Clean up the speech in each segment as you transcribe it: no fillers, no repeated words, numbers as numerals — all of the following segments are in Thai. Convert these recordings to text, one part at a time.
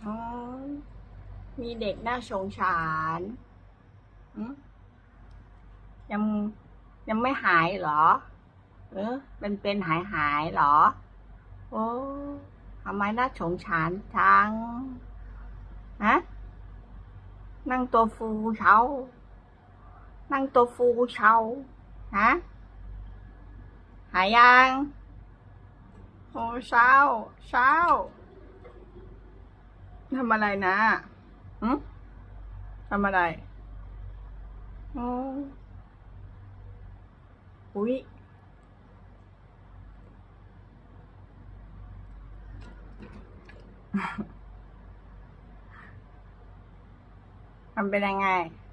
อ๋อมีเด็กน่าสงสารยังยังไม่หายเหรอเป็นหายเหรอโอ้ทำไมน่าสงสารจังฮะนั่งตัวฟูเช้านั่งตัวฟูเช้าฮะหายยังโอ้เช้าทำอะไรนะทำอะไรโอ้อุ๊ยมันเป็นยังไง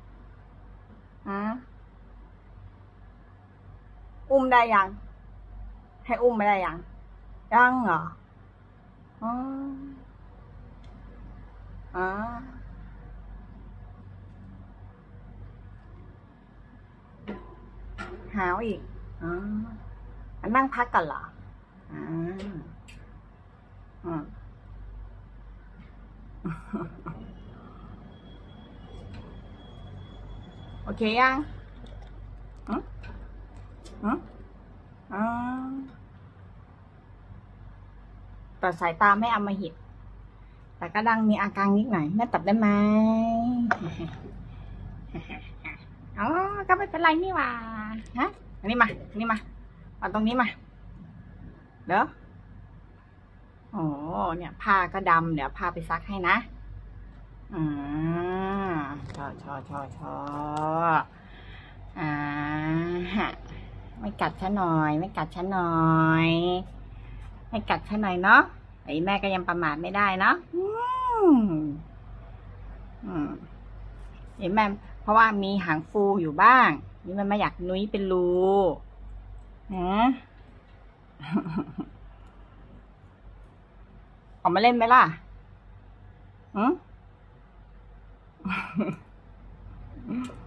อุ้มได้ยังให้อุ้มไม่ได้ยังเหรออ๋อหาวอีกนั่งพักกันเหรอโอเคยังแต่สายตาไม่อำมหิตแต่ก็ดังมีอาการนิดหน่อยแม่ตัดได้ไหมอ๋อก็ไม่เป็นไรนี่หว่าฮะอันนี้มาเอาตรงนี้มาเด้อโอ้เนี่ยผ้าก็ดำเดี๋ยวผ้าไปซักให้นะชอไม่กัดฉันหน่อยไม่กัดฉันหน่อยเนาะไอ้แม่ก็ยังประมาทไม่ได้เนาะเห็นแม่เพราะว่ามีหางฟูอยู่บ้างนี่มันไม่อยากนุ้ยเป็นรูออกมาเล่นไหมล่ะ